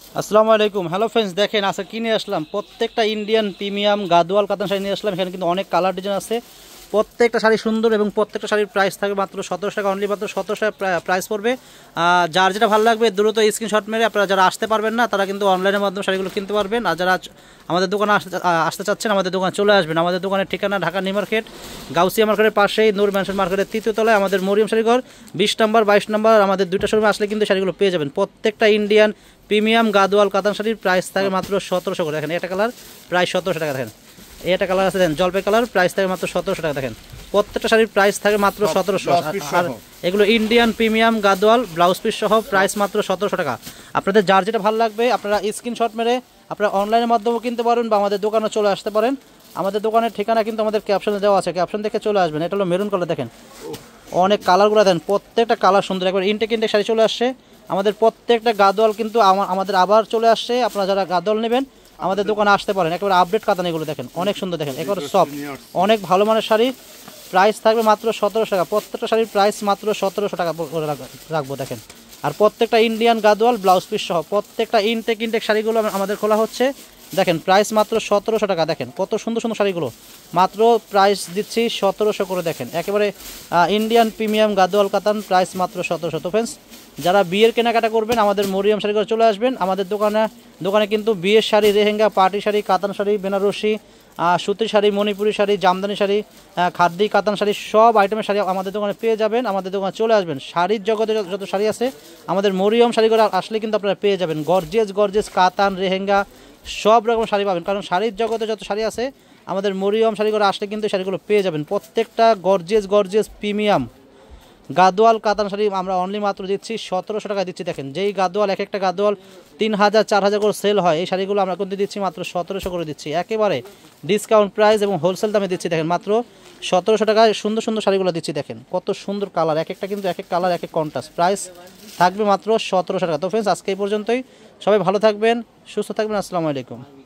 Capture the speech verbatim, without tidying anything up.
আসসালামু আলাইকুম। Hello friends, দেখেন আজকে কিনে আসলাম প্রত্যেকটা ইন্ডিয়ান প্রিমিয়াম গাদোয়াল কাতান শাড়ি নিয়ে আসলাম। এখানে কিন্তু অনেক কালার ডিজাইন আছে, প্রত্যেকটা শাড়ি সুন্দর এবং প্রত্যেকটা শাড়ির প্রাইস থাকবে মাত্র সতেরোশো টাকা, অনলি মাত্র সতেরোশো টাকা প্রাইস পড়বে। যার যেটা ভালো লাগবে দ্রুত স্ক্রিনশট মেরে আপনারা যারা আসতে পারবেন না তারা কিন্তু অনলাইনের মাধ্যমে শাড়িগুলো কিনতে পারবেন। আর যারা আমাদের দোকানে আসতে আসতে চাচ্ছেন আমাদের দোকানে চলে আসবেন। আমাদের দোকানের ঠিকানা ঢাকা নিউ মার্কেট, গাউসিয়া মার্কেটের পাশেই নূর ম্যানশন মার্কেটের তৃতীয় তলায় আমাদের মরিয়ম শাড়িঘর বিশ নম্বর বাইশ নম্বর আমাদের দুইটা শোরুমে আসলে কিন্তু শাড়িগুলো পেয়ে যাবেন। প্রত্যেকটা ইন্ডিয়ান প্রিমিয়াম গাদোয়াল কাতান শাড়ির প্রাইস থাকে মাত্র সতেরোশো করে। দেখেন এটা কালার প্রাইস সতেরোশো টাকা। দেখেন এটা কালার আছে, দেখেন জলপাই কালার, প্রাইস থাকে মাত্র সতেরোশো টাকা। দেখেন প্রত্যেকটা শাড়ির প্রাইস থাকে মাত্র সতেরোশো। আর এগুলো Indian premium Gadwal blouse piece সহ প্রাইস মাত্র সতেরোশো টাকা। আপনাদের যার যেটা ভালো লাগবে আপনারা স্ক্রিনশট মেরে আপনারা অনলাইনের মাধ্যমেও কিনতে পারেন বা আমাদের দোকানে চলে আসতে পারেন। আমাদের দোকানের ঠিকানা কিন্তু আমাদের ক্যাপশনে দেওয়া আছে, ক্যাপশন দেখে চলে আসবেন। এটা হলো মেরুন কালার, দেখেন অনেক কালারগুলো দেন, প্রত্যেকটা কালার সুন্দর, একবার ইনটেক ইনটেক শাড়ি চলে আসছে। আমাদের প্রত্যেকটা গাদোয়াল কিন্তু আমাদের আবার চলে আসছে। আপনারা যারা গাদোয়াল নেবেন আমাদের দোকানে আসতে পারেন। একেবারে আপডেট কাতান, এগুলো দেখেন অনেক সুন্দর, দেখেন একেবারে সফট, অনেক ভালো মানের শাড়ি। প্রাইস থাকবে মাত্র সতেরোশো টাকা, প্রত্যেকটা শাড়ির প্রাইস মাত্র সতেরোশো টাকা করে রাখবো। দেখেন আর প্রত্যেকটা ইন্ডিয়ান গাদোয়াল ব্লাউজ পিস সহ প্রত্যেকটা ইনটেক ইনটেক শাড়িগুলো আমাদের খোলা হচ্ছে। দেখেন প্রাইস মাত্র সতেরোশো টাকা। দেখেন কত সুন্দর সুন্দর শাড়িগুলো, মাত্র প্রাইস দিচ্ছি সতেরোশো করে। দেখেন একেবারে ইন্ডিয়ান প্রিমিয়াম গাদোয়াল কাতান, প্রাইস মাত্র সতেরোশো। তো ফ্রেন্ডস, যারা বিয়ের কেনাকাটা করবেন আমাদের মরিয়ম শাড়ি করে চলে আসবেন। আমাদের দোকানে দোকানে কিন্তু বিয়ের শাড়ি, রেহেঙ্গা, পার্টি শাড়ি, কাতান শাড়ি, বেনারসি, সুতির শাড়ি, মণিপুরি শাড়ি, জামদানি শাড়ি, খাদ্দি কাতান শাড়ি, সব আইটেমের শাড়ি আমাদের দোকানে পেয়ে যাবেন। আমাদের দোকানে চলে আসবেন। শাড়ির জগতে যত শাড়ি আছে আমাদের মরিয়ম শাড়ি করে আসলে কিন্তু আপনারা পেয়ে যাবেন। গর্জিয়াস গর্জিয়াস কাতান, রেহেঙ্গা সব রকম শাড়ি পাবেন, কারণ শাড়ির জগতে যত শাড়ি আছে আমাদের মরিয়ম শাড়ি করে আসলে কিন্তু শাড়িগুলো পেয়ে যাবেন। প্রত্যেকটা গর্জিয়াস গর্জিয়াস প্রিমিয়াম গাদোয়াল কাতান শাড়ি আমরা অনলি মাত্র দিচ্ছি সতেরোশো টাকা দিচ্ছি। দেখেন যেই গাদোয়াল এক একটা গাদোয়াল তিন হাজার চার হাজার করে সেল হয়, এই শাড়িগুলো আমরা কিন্তু দিচ্ছি মাত্র সতেরোশো করে দিচ্ছি, একেবারে ডিসকাউন্ট প্রাইস এবং হোলসেল দামে দিচ্ছি। দেখেন মাত্র সতেরোশো টাকায় সুন্দর সুন্দর শাড়িগুলো দিচ্ছি। দেখেন কত সুন্দর কালার, এক একটা কিন্তু এক এক কালার এক এক কন্ট্রাস্ট, প্রাইস থাকবে মাত্র সতেরোশো টাকা। তো ফ্রেন্ডস, আজকে এই পর্যন্তই। সবাই ভালো থাকবেন, সুস্থ থাকবেন। আসসালামু আলাইকুম।